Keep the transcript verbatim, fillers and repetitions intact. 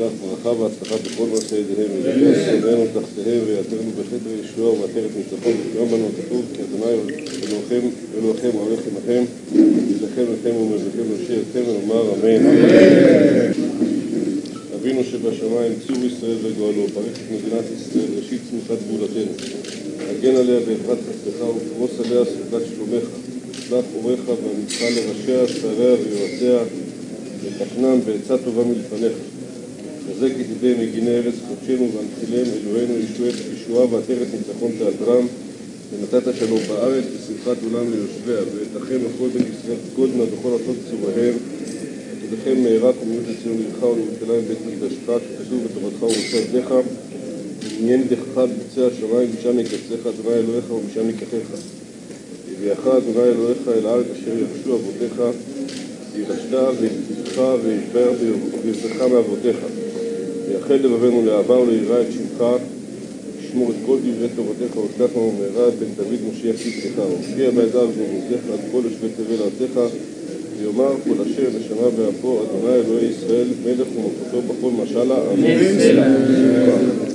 ישלח ברכה והצלחה בכל מעשה ידיהם, וידבר שונאינו תחתיהם, ויעטרנו בחדר ישועה ובעטרת ניצחון, וגם בנו כתוב, כי אדוני אלוהיכם, אלוהיכם ההולך עמכם, יילחם לכם ומברכם להושיע אתכם, ונאמר אמן. אבינו שבשמיים, צור ישראל וגואלו, ברך את מדינת ישראל, ראשית צמיחת גאולתנו, הגן עליה באברת חסדך ופרוס עליה סוכת שלומך, שלח אורך ואמיתך לראשיה, שריה ויועציה, ותכנם בעצה טובה מלפניך. חזק ידידי מגיני ארץ קודשנו והנחילם אלוהינו ישועה ועטרת ניצחון תעטרם, ונתת שלום בארץ ושמחת עולם ליושביה, ותחם לכל בית ישראל קודמה בכל ארצות צוריהם, ותדכם מהרה קומיות לציון עירך ולממשלה בית מקדשך, שכתוב בתורתך ומשה עבדיך, עניין דרכך בקצה השמיים משם יקבצך אדוני אלוהיך ומשם ייקחך. הביאך אדוני אלוהיך אל הארץ אשר ירשו אבותיך, וירשת ויבטחך ויבטחך מאבותיך. ויחל לבבנו לאהבה וליראה את שמך, לשמור את כל דברי תורתך ותלך לנו מהרה את בן דוד משיח צדקך, ומופיע בידיו ובמזבח עד כל יושבי תבל ארצך, ויאמר כל אשר נשמה באפו אדוני אלוהי ישראל מלך ומלכותו בכל משלה. אמן.